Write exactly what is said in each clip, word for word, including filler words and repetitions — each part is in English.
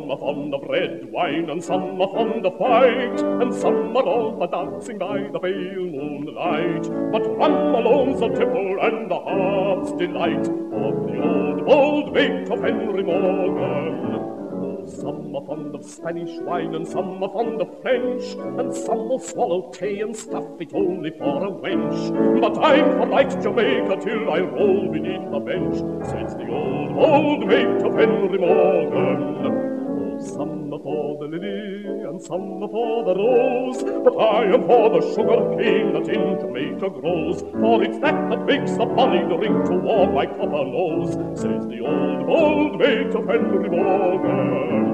some are fond of red wine, and some are fond of fight, and some are all for dancing by the pale moonlight. But rum alone's a tipple and the heart's delight of the old, old mate of Henry Morgan. Some are fond of Spanish wine, and some are fond of French, and some will swallow tea and stuff it only for a wench. But I'm for right Jamaica till I roll beneath the bench, says the old, old mate of Henry Morgan. Oh, some are for the lily, and some are for the rose, but I am for the sugar cane that in Jamaica grows, for it's that that makes the bonny drink to warm my copper nose, says the old, old mate of Henry Morgan.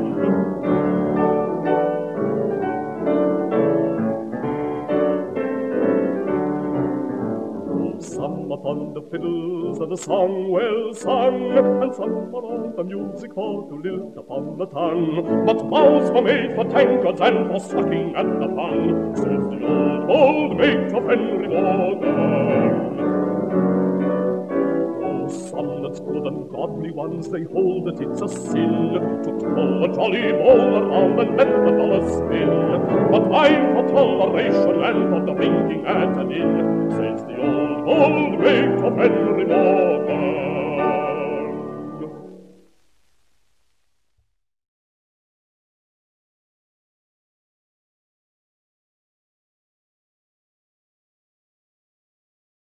Some are fond of fiddles and a song well sung, and some are on the music for to lilt upon the tongue. But bows were made for tankards and for sucking at the pung, says the old, old mate of Henry Morgan. Oh, some that's good and godly ones, they hold that it's a sin to throw a jolly ball around and let the dollar spin. But I'm for toleration and for drinking at an inn, says the old, old mate of Henry Morgan.